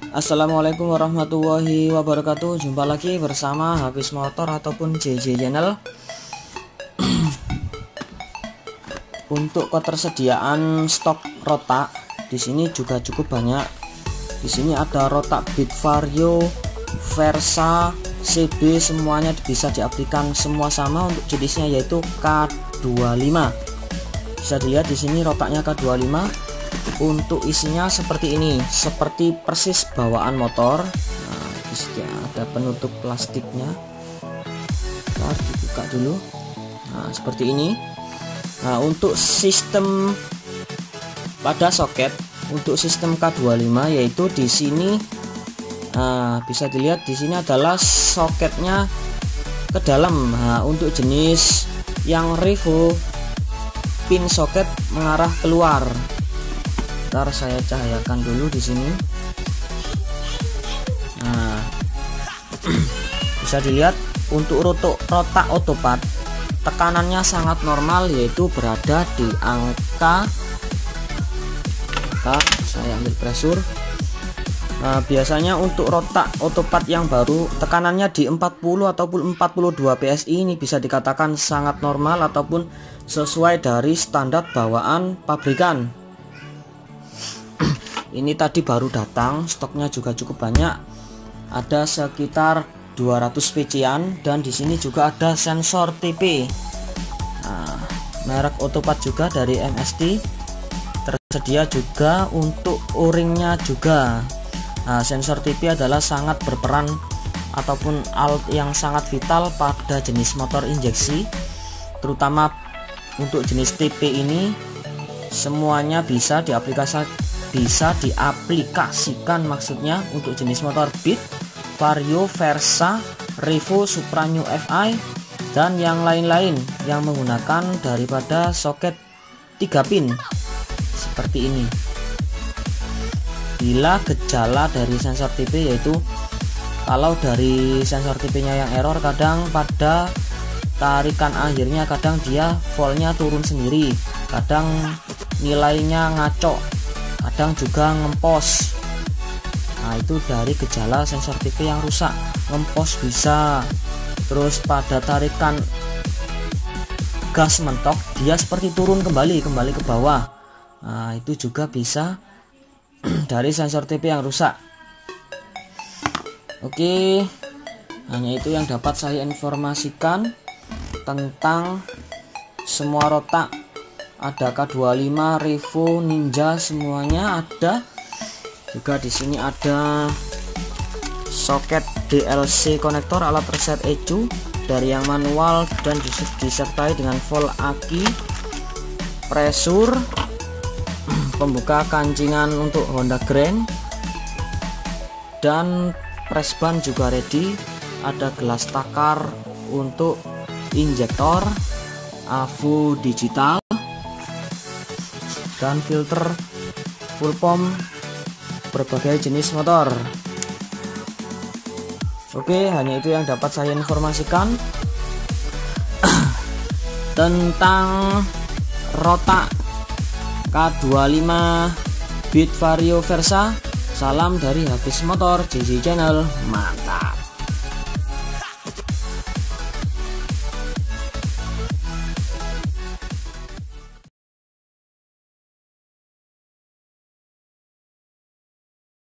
Assalamualaikum warahmatullahi wabarakatuh. Jumpa lagi bersama Hafiz Motor ataupun JJ Channel. Untuk ketersediaan stok rotak di sini juga cukup banyak. Di sini ada rotak Beat Vario, Versa, CB, semuanya bisa diaplikasikan semua sama untuk jenisnya yaitu K25. Bisa dilihat di sini rotaknya K25. Untuk isinya seperti ini, seperti persis bawaan motor. Nah, disini ada penutup plastiknya. Ntar dibuka dulu. Nah, seperti ini. Nah, untuk sistem pada soket, untuk sistem K25 yaitu di sini. Nah, bisa dilihat di sini adalah soketnya ke dalam. Nah, untuk jenis yang Revo, pin soket mengarah keluar. Ntar saya cahayakan dulu di sini. Nah, bisa dilihat untuk rotak otopat tekanannya sangat normal, yaitu berada di angka saya ambil pressure. Nah, biasanya untuk rotak otopat yang baru tekanannya di 40 ataupun 42 PSI, ini bisa dikatakan sangat normal ataupun sesuai dari standar bawaan pabrikan. Ini tadi baru datang, stoknya juga cukup banyak. Ada sekitar 200 PC-an dan di sini juga ada sensor TP. Nah, merek otopat juga dari MST. Tersedia juga untuk o-ringnya juga. Nah, sensor TP adalah sangat berperan ataupun alat yang sangat vital pada jenis motor injeksi, terutama untuk jenis TP ini. Semuanya bisa diaplikasikan maksudnya untuk jenis motor Beat, Vario, Versa, Revo, Supra New FI dan yang lain-lain yang menggunakan daripada soket 3 pin seperti ini. Bila gejala dari sensor TP, yaitu kalau dari sensor TP-nya yang error, kadang pada tarikan akhirnya kadang dia voltnya turun sendiri, kadang nilainya ngaco, kadang juga ngempos. Nah, itu dari gejala sensor TP yang rusak. Ngempos bisa, terus pada tarikan gas mentok dia seperti turun kembali ke bawah. Nah, itu juga bisa dari sensor TP yang rusak. Oke, hanya itu yang dapat saya informasikan tentang semua rotak. Ada K25, Revo, Ninja, semuanya ada. Juga di sini ada soket DLC konektor alat reset ECU dari yang manual dan disertai dengan volt aki, pressure, pembuka kancingan untuk Honda Grand, dan press ban juga ready. Ada gelas takar untuk injektor, AVO digital, dan filter full pump berbagai jenis motor. Oke, hanya itu yang dapat saya informasikan tentang rotak K25 Beat Vario Versa. Salam dari Hafiz Motor JJ Channel, mantap.